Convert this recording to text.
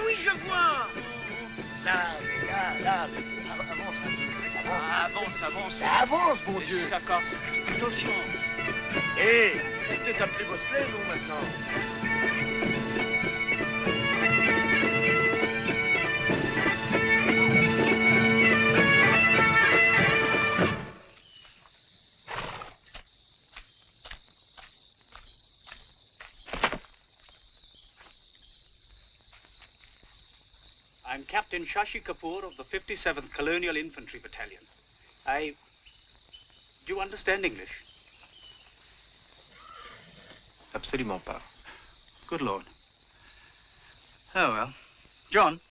oui, je vois. Là, avance un peu. Avance. Ça avance, bon Dieu. Ça casse. Attention. Hé, on peut peut-être appeler Bosley, nous, maintenant. I'm Captain Shashi Kapoor of the 57th Colonial Infantry Battalion. Do you understand English? Absolument pas. Good Lord. Oh, well. John,